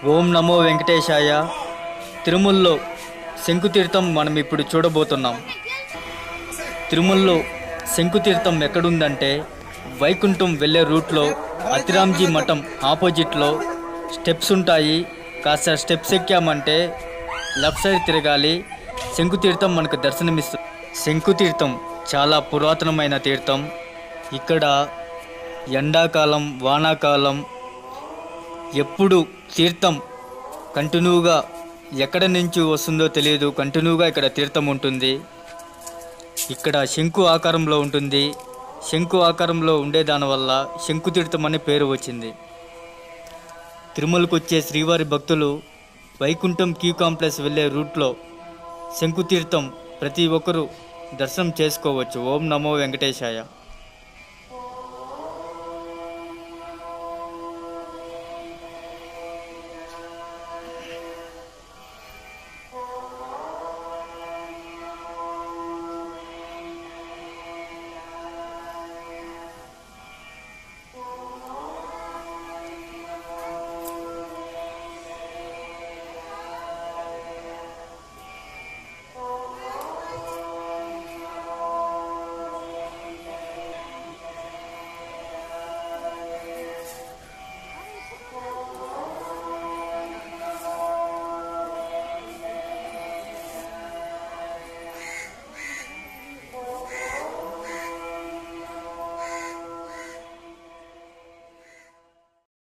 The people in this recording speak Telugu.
ఓం నమో వెంకటేశాయ. తిరుమలలో శంకుతీర్థం మనం ఇప్పుడు చూడబోతున్నాం. తిరుమలలో శంకుతీర్థం ఎక్కడుందంటే వైకుంఠం వెళ్ళే రూట్లో అతిరాంజీ మఠం ఆపోజిట్లో స్టెప్స్ ఉంటాయి. కాస్త స్టెప్స్ ఎక్కామంటే లెఫ్ట్ సైడ్ తిరగాలి. శంకుతీర్థం మనకు దర్శనమిస్తుంది. శంకుతీర్థం చాలా పురాతనమైన తీర్థం. ఇక్కడ ఎండాకాలం వానాకాలం ఎప్పుడు తీర్థం కంటిన్యూగా ఎక్కడ నుంచి వస్తుందో తెలియదు. కంటిన్యూగా ఇక్కడ తీర్థం ఉంటుంది. ఇక్కడ శంకు ఆకారంలో ఉంటుంది. శంకు ఆకారంలో ఉండేదానివల్ల శంకుతీర్థం అనే పేరు వచ్చింది. తిరుమలకు వచ్చే శ్రీవారి భక్తులు వైకుంఠం క్యూ కాంప్లెక్స్ వెళ్ళే రూట్లో శంకుతీర్థం ప్రతి ఒక్కరూ దర్శనం చేసుకోవచ్చు. ఓం నమో వెంకటేశాయ.